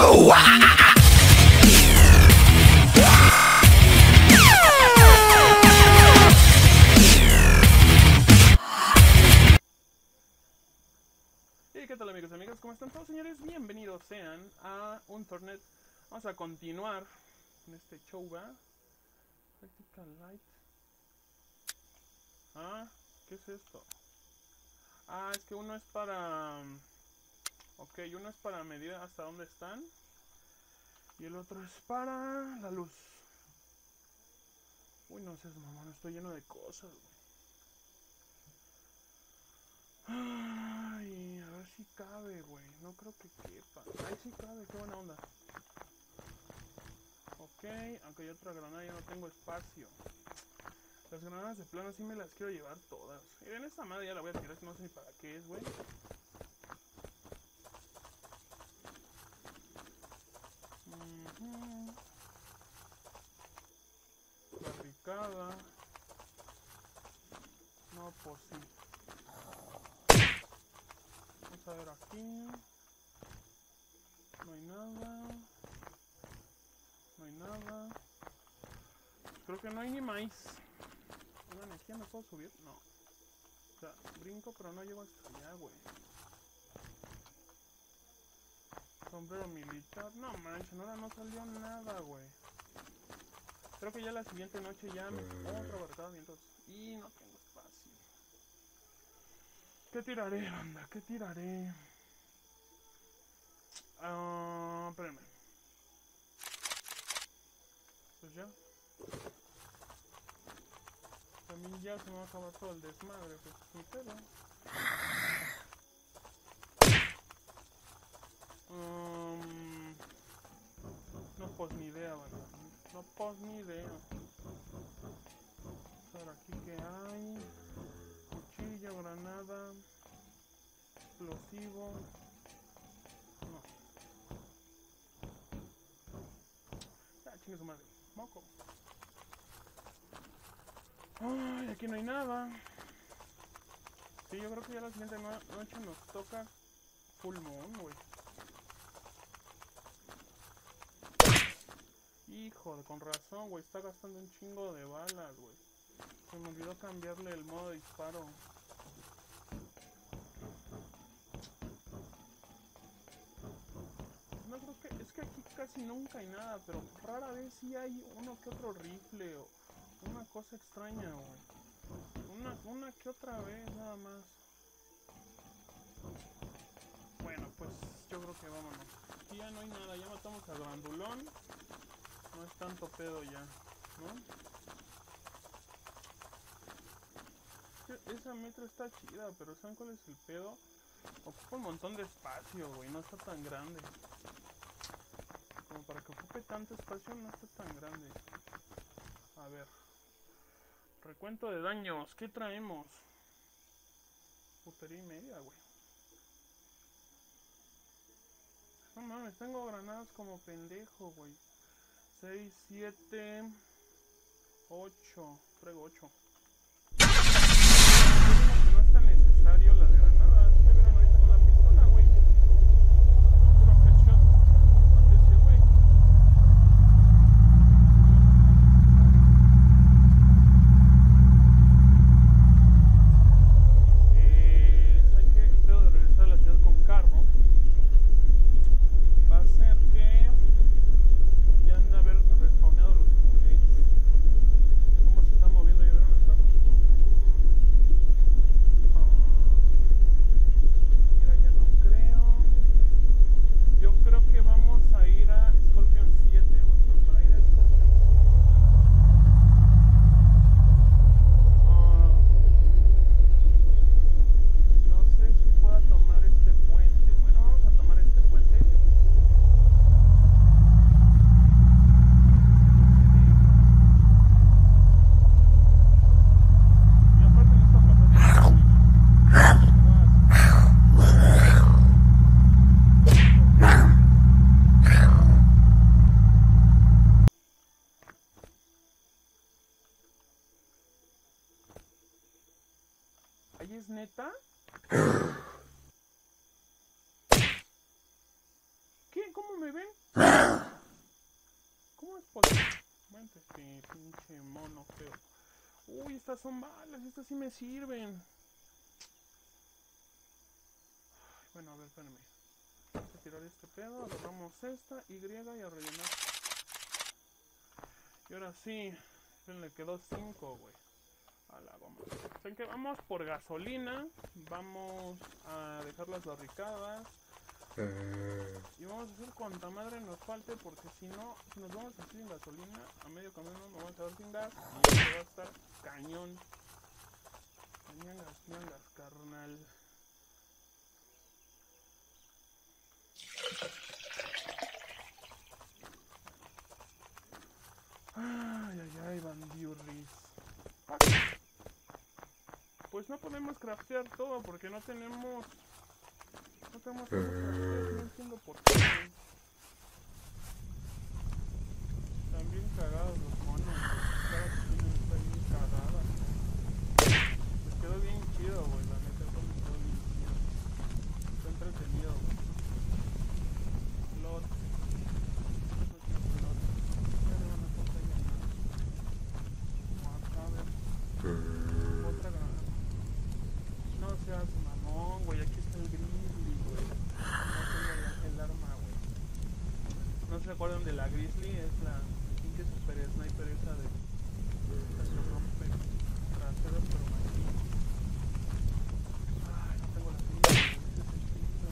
Show. ¿Qué tal, amigos y amigas? ¿Cómo están todos, señores? Bienvenidos sean a Unturned. Vamos a continuar con este show, ¿va? Practical Light. ¿Qué es esto? Es que uno es para... Ok, uno es para medir hasta dónde están. Y el otro es para la luz. Uy, no seas mamón, estoy lleno de cosas, güey. Ay, a ver si cabe, güey. No creo que quepa. Ay, sí cabe, qué buena onda. Ok, aunque hay otra granada, ya no tengo espacio. Las granadas de plano sí me las quiero llevar todas. Miren, esta madre ya la voy a tirar, no sé ni para qué es, güey. Barricada. No, pues sí. Vamos a ver aquí. No hay nada. No hay nada. Creo que no hay ni maíz. Bueno, ¿aquí no puedo subir? No. O sea, brinco pero no llego hasta allá, güey. Sombrero militar. No manches, ahora no salió nada, güey. Creo que ya la siguiente noche ya me... Otra barricada de vientos. Y no tengo espacio. ¿Qué tiraré, banda? ¿Qué tiraré? Espérenme. Pues ya. También ya se me va a acabar todo el desmadre, pues ni pedo. No pues ni idea, banda. No pues ni idea. A ver aquí que hay. Cuchillo, granada. Explosivo. No. Chingue su madre. Moco. Ay, aquí no hay nada. Sí, yo creo que ya la siguiente noche nos toca full moon, güey. Hijo, con razón, güey. Está gastando un chingo de balas, güey. Se me olvidó cambiarle el modo de disparo. No creo que... Es que aquí casi nunca hay nada, pero rara vez sí hay uno que otro rifle o una cosa extraña, güey. Una que otra vez, nada más. Bueno, pues yo creo que vámonos. Aquí ya no hay nada, ya matamos al grandulón. No es tanto pedo ya, ¿no? Esa metro está chida, pero ¿saben cuál es el pedo? Ocupa un montón de espacio, güey, no está tan grande. Como para que ocupe tanto espacio, no está tan grande. A ver. Recuento de daños, ¿qué traemos? Putería y media, güey. No mames, tengo granadas como pendejo, güey. 6, 7, 8. Traigo 8. Que no es tan necesario las granadas. ¿Qué vieron ahorita con la pistola, güey? Puro headshot. Maté ese güey. ¿Saben qué? El pedo de regresar a la ciudad con carro va a ser que ya han de haber respawneado los culés. ¿Cómo se está moviendo? ¿Ya vieron el carro? me ven? ¿Cómo es posible? Vente, pinche mono feo. Uy, estas son balas, estas sí me sirven. Bueno, a ver, espérenme. Vamos a tirar este pedo, agarramos esta, Y y a rellenar. Y ahora sí, le quedó 5, güey. A la goma. ¿Saben qué? Vamos por gasolina. Vamos a dejar las barricadas. Y vamos a hacer cuanta madre nos falte, porque si no, si nos vamos así sin gasolina, a medio camino nos vamos a quedar sin gas y esto va a estar cañón. Ñangas, carnal. Ay, bandiurris. Pues no podemos craftear todo porque no tenemos cómo craftear, no entiendo por qué. Están bien cagados los monos, cada esquina está bien cagada. Les quedó bien chido, güey, la neta, eso me quedó bien chido. Está entretenido, güey. Lot. Otra granada. No seas mamón, güey, aquí está el Grizzly, güey. No tengo el arma, güey. ¿No se acuerdan de la Grizzly? Es la pinche super sniper esa de la que rompe traseros, pero aquí. Ay, no tengo la pinche, ese es el piso.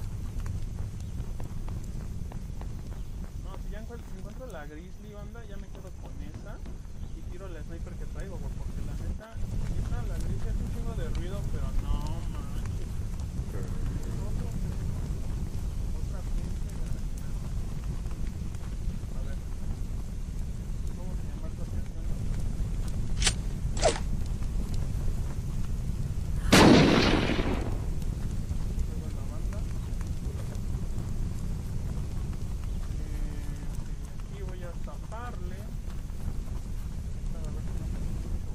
No, si ya encuentro la Grizzly, banda, ya me quedo con esa. Y tiro la sniper que traigo, güey, porque la neta, la Grizzly hace un chingo de ruido, pero no manches. Otra pinche granada. A ver, vamos a llamar tu atención. Luego la banda. Aquí voy a taparle. A ver si no me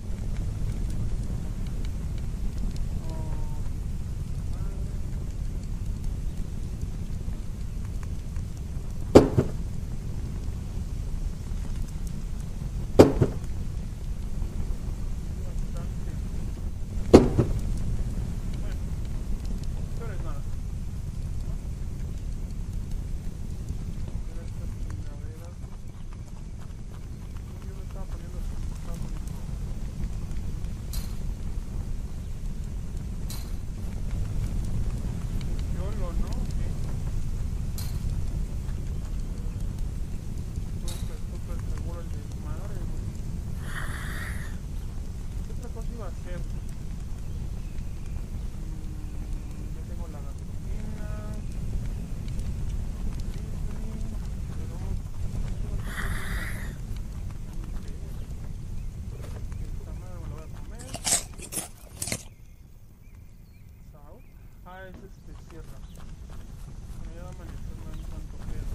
es sierra. Bueno, ya va a amanecer, no hay tanto pedo.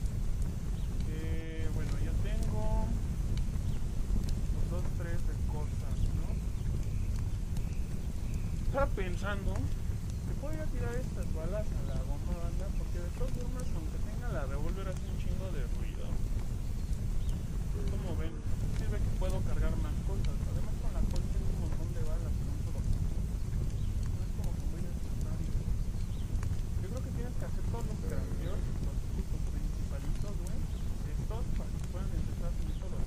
Bueno, yo tengo los 2-3 de cosas, ¿no? Estaba pensando que podría tirar estas balas a la goma, banda, porque de todas formas, aunque tenga la revólver, hace un chingo de ruido. Como ven, sirve que puedo cargar más cosas. Además, con la Colt tengo un montón de balas en un solo punto. No es como que muy necesario. Yo creo que tienes que hacer todos los cambios, los tipos principalitos, güey, estos, para que puedan empezar a subir todos.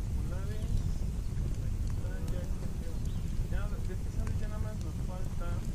Populares, ya este pedo. Ya, de este sándwich ya nada más nos falta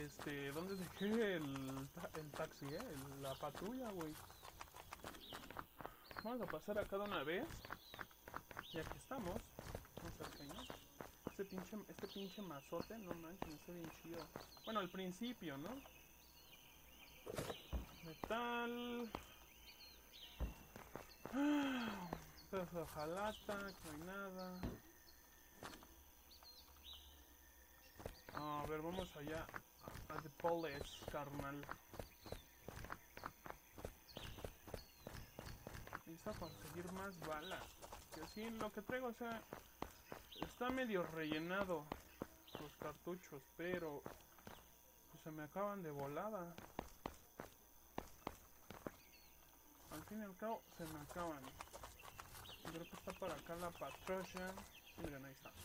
¿Dónde dejé el taxi, la patrulla, güey? Vamos a pasar acá de una vez. Y aquí estamos. Vamos a peñar. Este pinche mazote, no manches, está bien chido. Bueno, al principio, ¿no? Metal. Pedazo de hojalata, que no hay nada. A ver, vamos allá a The Police, carnal. Necesito conseguir más balas. Que así lo que traigo, o sea, está medio rellenado los cartuchos, pero pues, se me acaban de volada. Al fin y al cabo se me acaban. Creo que está por acá la patrulla. Miren, ahí está.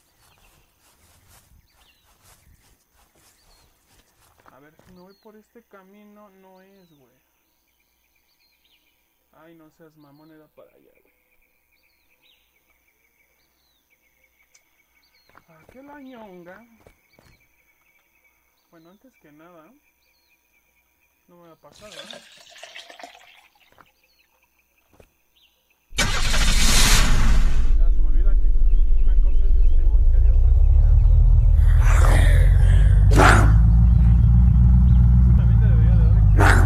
A ver, si me voy por este camino, no es, güey. Ay, no seas mamón, era para allá, güey. ¿Para qué la ñonga? Bueno, antes que nada, no me va a pasar, ¿verdad? Ya, se me olvida que una cosa es voltear y otra es mirar. Eso también debería de haber existido.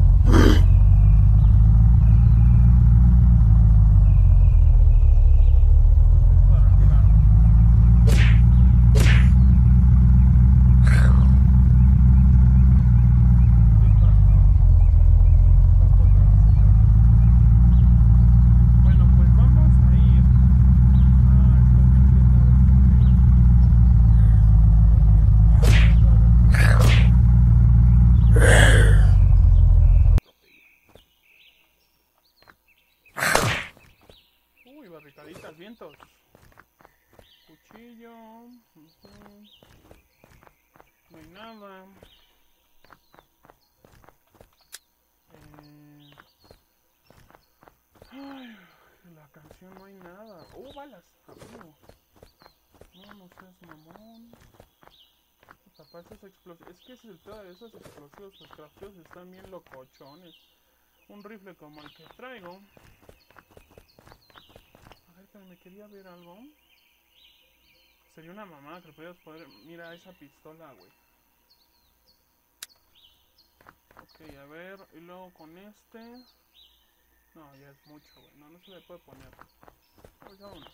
Uy, barricaditas, vientos. Cuchillo. No hay nada. Ay, la canción no hay nada. Balas, amigo. No seas mamón. Para esos explosivos. Es que ese es el pedo de esos explosivos. Los crafteos están bien locochones. Un rifle como el que traigo. A ver, que me quería ver algo. Sería una mamada que pudieras poder. Mira esa pistola, güey. Ok, a ver. Y luego con este. No, ya es mucho, güey. No se le puede poner. Pues vámonos.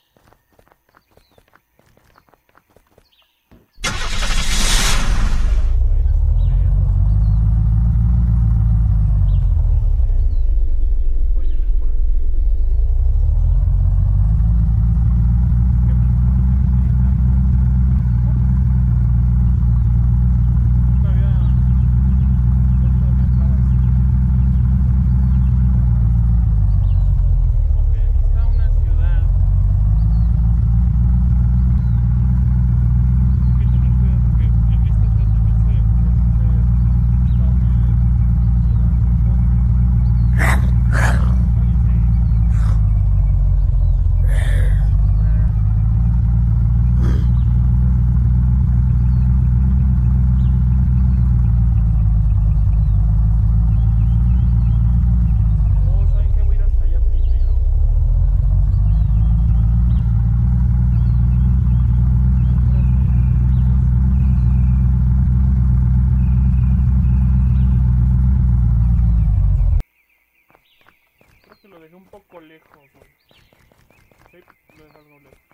Lo dejé un poco lejos, güey. Sí, lo dejé algo lejos.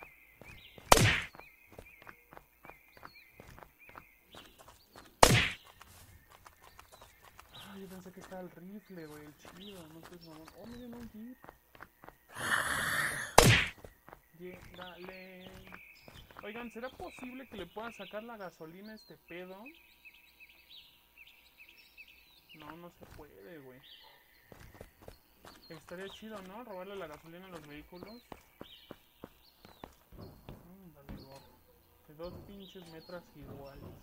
Ay, yo pensé que estaba el rifle, güey, el chido, no sé, mamón. Oh, miren un jeep. Llegale. Oigan, ¿será posible que le pueda sacar la gasolina a este pedo? No se puede, güey. Estaría chido, ¿no? Robarle la gasolina a los vehículos. Dale, gorro. De 2 pinches metras iguales.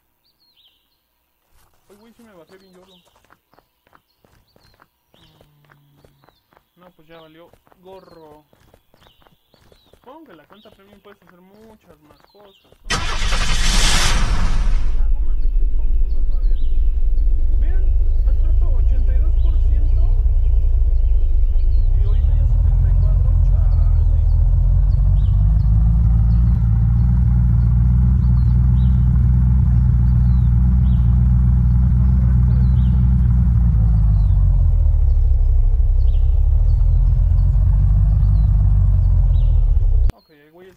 Ay, güey, sí me bajé bien yolo. No, pues ya valió gorro. Supongo que la cuenta premium puedes hacer muchas más cosas, ¿no? La goma me confundo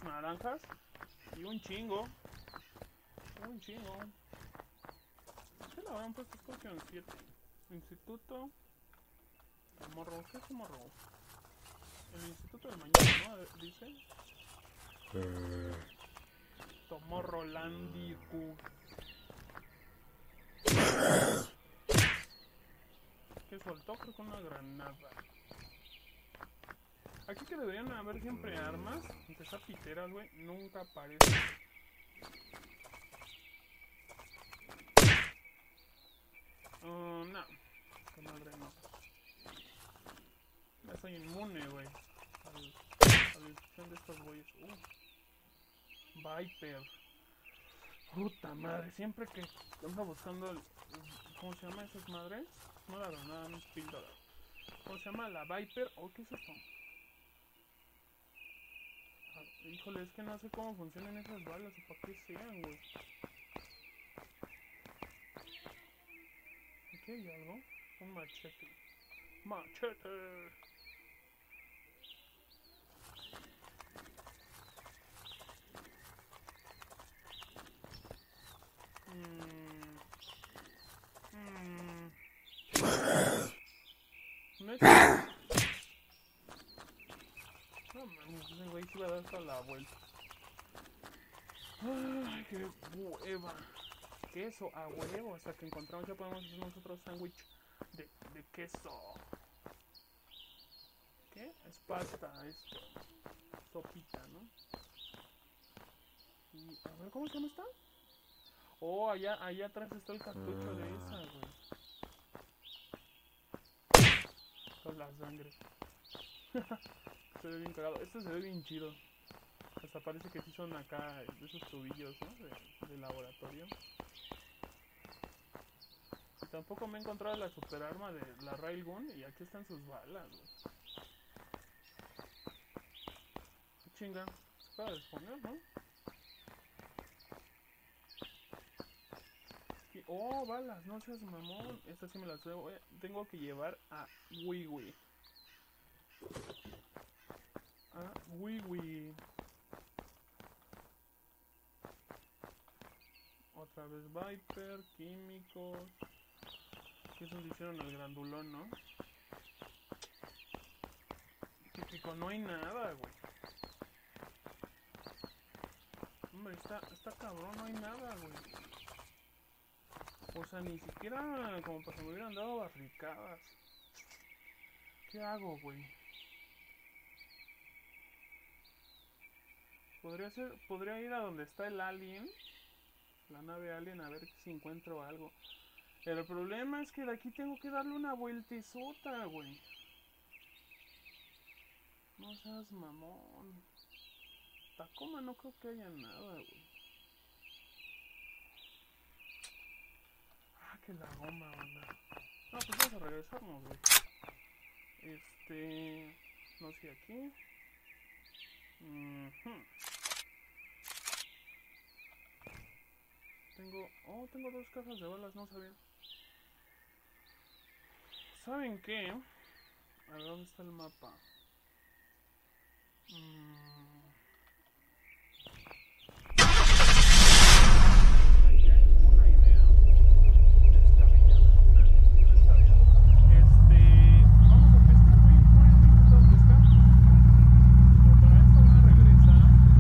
naranjas. Y un chingo. Un chingo. ¿Qué le habrán puesto Scorpion 7? Instituto. Morro. ¿Qué es morro? El Instituto del Mañana, ¿no? Dice. Tomorrowlandiku. ¿Qué soltó? Creo que una granada. Aquí que deberían haber siempre armas, aunque sea piteras, güey, nunca aparece. No. Qué madre no. Ya soy inmune, güey. A la discusión de estos güeyes. Viper. Puta madre, siempre que ando buscando el... ¿Cómo se llama esas madres? No la granada, no es píldora. ¿Cómo se llama? La Viper. ¿Qué es eso? Híjole, es que no sé cómo funcionan esas balas o para qué sean, güey. ¿Aquí hay algo? Un machete. ¡Machete! ¿No es? No mames, ese güey se iba a dar toda la vuelta. Ay, qué hueva. Queso a huevo. Hasta que encontramos, ya podemos hacer nosotros sándwich de queso. ¿Qué? Es pasta, esto. Sopita, ¿no? Y a ver, ¿cómo se llama esta? Allá atrás está el cartucho de esa, güey. Con la sangre. Se ve bien cagado. Este se ve bien chido. Hasta parece que sí son acá de esos tubillos, ¿no? De laboratorio. Y tampoco me he encontrado la super arma de la Railgun. Y aquí están sus balas, güey. Qué chinga. Se acaba de exponer, ¿no? Balas, no seas mamón. Estas sí me las tengo que llevar a Wiwi. A Wiwi. Otra vez Viper, químicos. Que esos hicieron el grandulón, ¿no? Típico, no hay nada, güey. Hombre, está cabrón, no hay nada, güey. O sea, ni siquiera como para que me hubieran dado barricadas. ¿Qué hago, güey? Podría ir a donde está el alien. La nave alien, a ver si encuentro algo. Pero el problema es que de aquí tengo que darle una vueltezota, güey. No seas mamón. Tacoma no creo que haya nada, güey. Que la goma, onda. No, pues vamos a regresarnos, güey. No sé aquí. Tengo 2 cajas de balas, no sabía. ¿Saben qué? A ver, ¿dónde está el mapa? Una idea descabellada. No descabellada. Vamos a pescar, güey. No había intentado pescar. Pero para esto voy a regresar.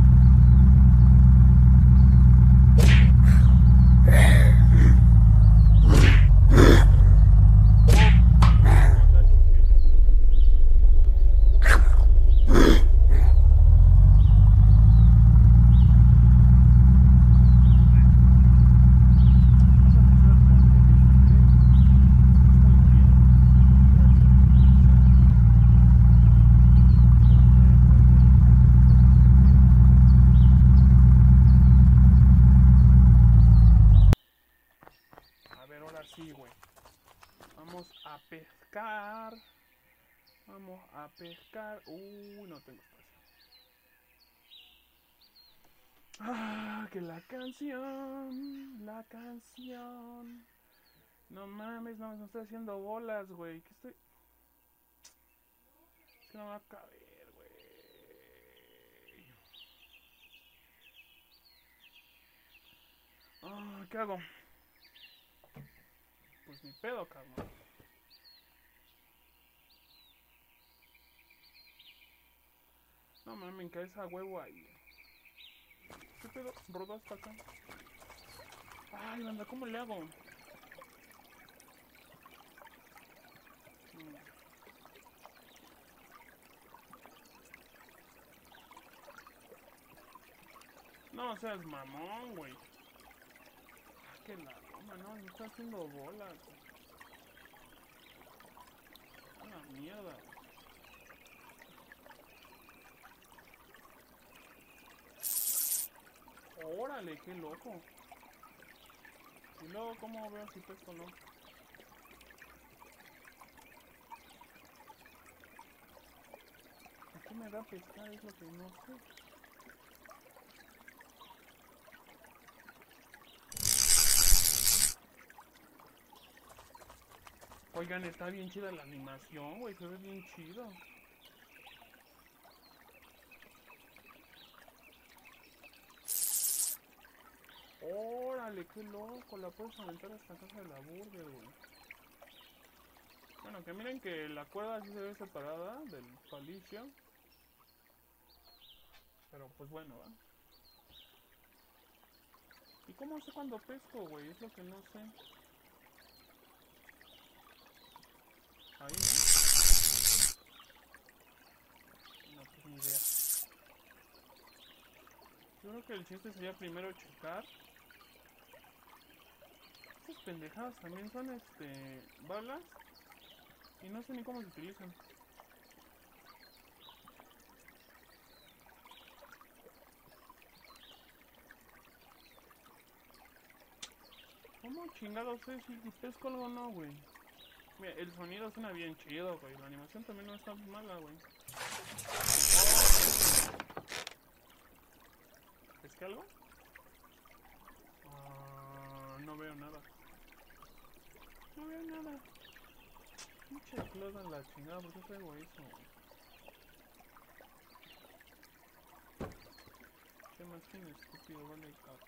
Sí, güey. Vamos a pescar. Vamos a pescar. No tengo espacio. Que la canción. La canción. No mames, no me estoy haciendo bolas, güey. ¿Qué estoy? Es que no me va a caber, güey. ¿Qué hago? Pues ni pedo, cabrón. No mames, cae esa huevo ahí. ¿Qué pedo? Rodó hasta acá. Ay, banda, ¿cómo le hago? No seas mamón, güey. Que la toma, no, me está haciendo bolas. A la mierda. Órale, qué loco. Y luego, ¿cómo veo si pesco o no? ¿Qué me da pescar? Es lo que no sé. Oigan, está bien chida la animación, güey, se ve bien chido. Órale, qué loco, la puedes aventar hasta casa de la burger, güey. Bueno, que miren que la cuerda sí se ve separada del palicio. Pero pues bueno, ¿va? ¿Y cómo sé cuando pesco, güey? Es lo que no sé. Ahí, ¿no? No, pues ni idea. Yo creo que el chiste sería primero checar. Estas pendejadas también son, balas. Y no sé ni cómo se utilizan. ¿Cómo chingados sé si pesco algo o no, güey? Mira, el sonido suena bien chido, güey. La animación también no está mala, güey. ¿Pesqué algo? No veo nada. No veo nada. Pinche cloda en la chingada, ¿por qué traigo eso? Qué más que un estúpido, vale caca.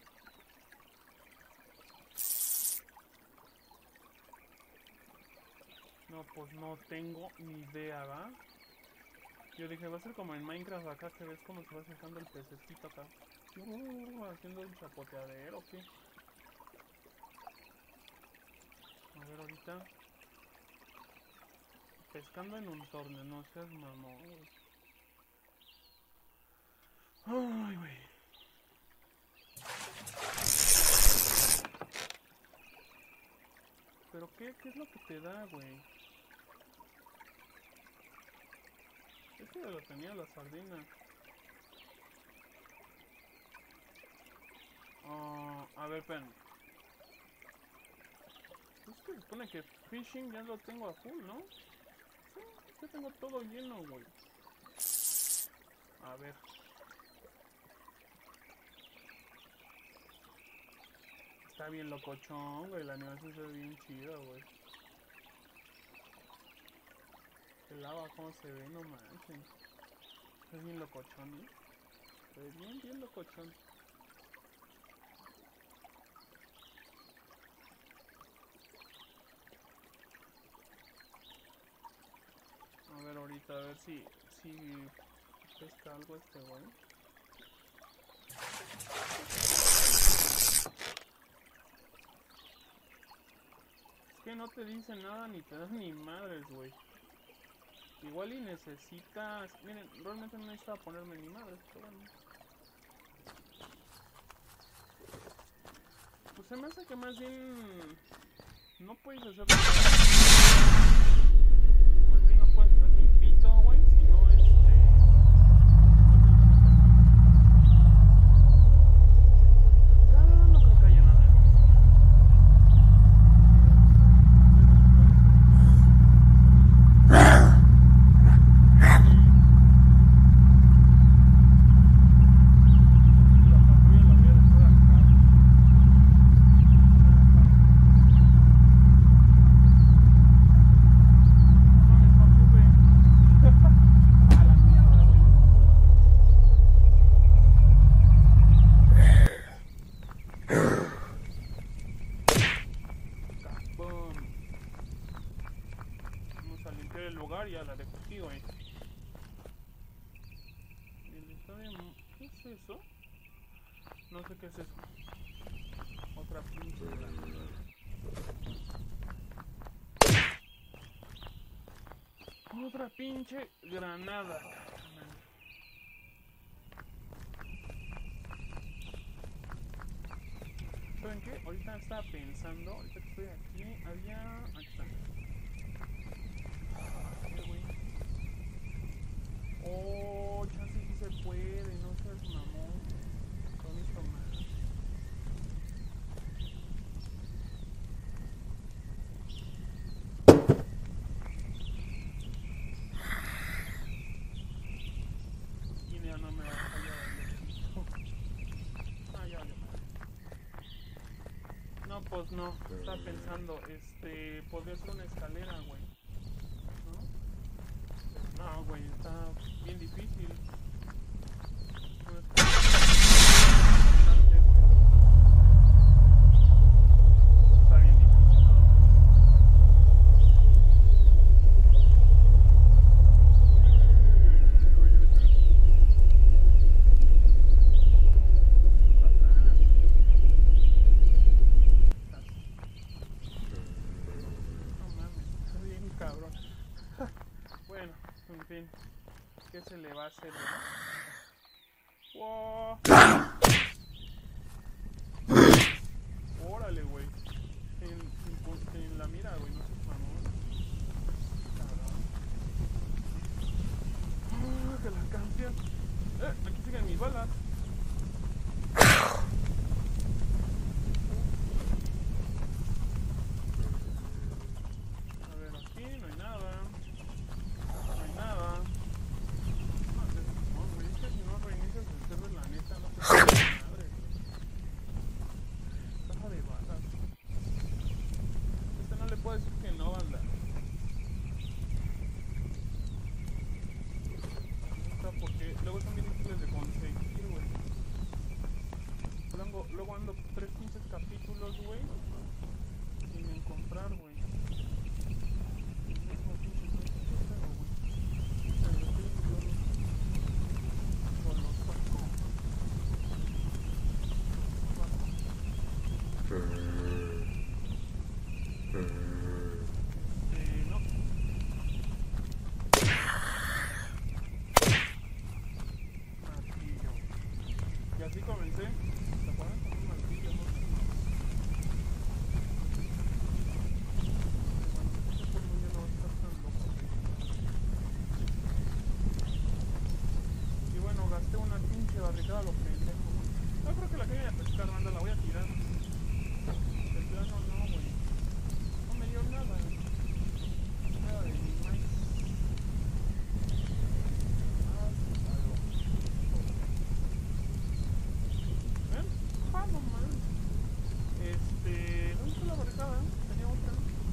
No, pues no tengo ni idea, ¿va? Yo dije, va a ser como en Minecraft acá, que ves cómo se va sacando el pececito acá. Haciendo el chapoteadero, ¿o qué? A ver, ahorita. Pescando en un torneo, no seas mamón. Ay, güey. ¿Pero qué es lo que te da, güey? Este lo tenía la sardina. A ver, espérame. Es que se supone que fishing ya lo tengo a full, ¿no? Sí, ya tengo todo lleno, güey. A ver. Está bien locochón, güey. La animación se ve bien chida, güey. El lava cómo se ve, no manches. Es bien locochón, ¿eh? Se ve bien locochón. A ver ahorita, a ver si pesca algo este güey. Es que no te dice nada ni te das ni madres, güey. Igual y necesitas... Miren, realmente no necesitaba ponerme ni madres, pero bueno. Pues se me hace que más bien... No puedes hacer... Más bien no puedes hacer ni pito, güey, si no no creo que haya nada. eso? No sé qué es eso. Otra pinche granada. Otra pinche granada. ¿Saben qué? Ahorita estaba pensando, ahorita que estoy aquí, había... Aquí está. ¿Qué, güey? Oh, chance sí se puede, no seas mamón. Bonito más. Y ya no me va a fallar el equipo. Ah, ya valió madre. No, pues no, estaba pensando, podría ser una escalera, güey. ¿No? Pero no, güey, está bien difícil. Una escalera bastante, güey. Está bien difícil, ¿no? No mames, está bien cabrón. Bueno, en fin, ¿qué se le va a hacer, verdad? ¡Wow! Órale, güey. En la mira, güey, no seas mamón. Cabrón. Que la canción. Aquí siguen mis balas. A ver, aquí no hay nada. No hay nada. No seas mamón, güey. Es que si no reinicias el server, la neta, no te puedes madre, güey. Caja de balas. No le puedo decir que no, banda. Porque luego son bien difíciles de conseguir, güey. Luego ando 3 15 capítulos, güey, sin encontrar, güey. El mismo pinche juego, güey. Pero yo con los saco. No. Martillo. Y así comencé. ¿Se acuerdan? Con un martillo, no sé. Y bueno, gasté una pinche barricada a lo pendejo. No creo que la calle de pescar, banda, la voy a tirar. De plano no, güey. No me dio nada. Nada de mi maíz. ¿Ven? Ah, no mames. ¿Dónde está la barricada? Tenía otra.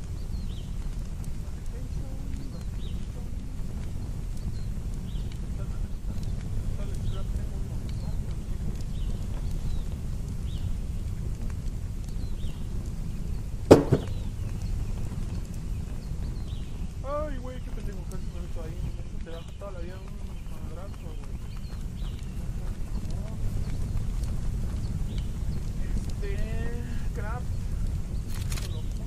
Ay, güey, qué pendejo, casi me meto ahí. Eso te da toda la vida un madrazo, güey. Crap. Lo punto.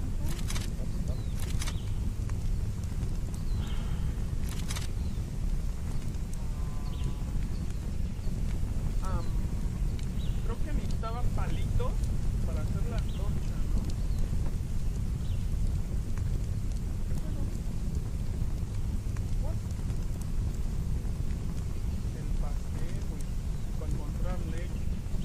Creo que necesitaba palitos para hacer la antorcha, ¿no? ¿Qué pedo? ¿What? El pastel, güey. Para encontrar leche.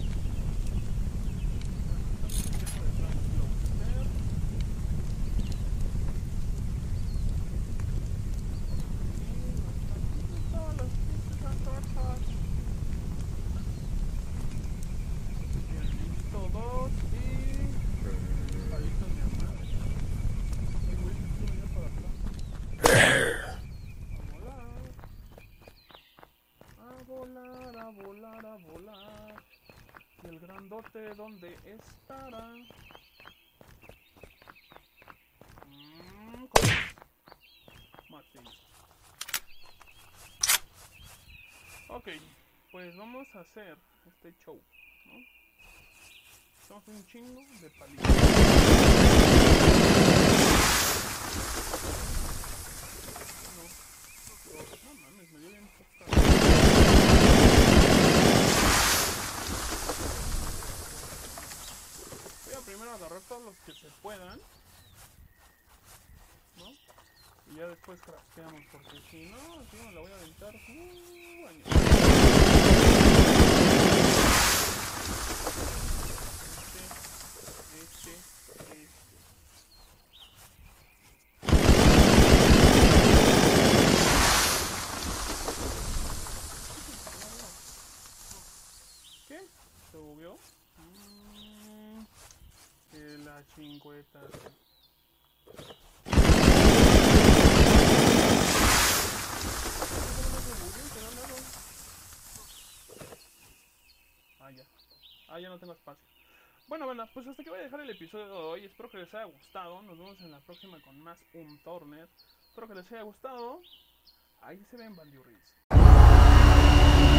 A volar, a volar. Y el grandote, ¿dónde estará? ¿Cómo es? Martín. Ok, pues vamos a hacer este show, ¿no? Hacemos un chingo de palitos. No mames, me dio bien poca. Voy a primero agarrar todos los que se puedan, ¿no? Y ya después crafteamos, porque si no, aquí me la voy a aventar años. ¿Qué? ¿Se bugueó? Que la chingüeta. Ya no tengo espacio. Bueno, banda, pues hasta aquí voy a dejar el episodio de hoy. Espero que les haya gustado. Nos vemos en la próxima con más Turner. Espero que les haya gustado. Ahí se ven, Bandiurris.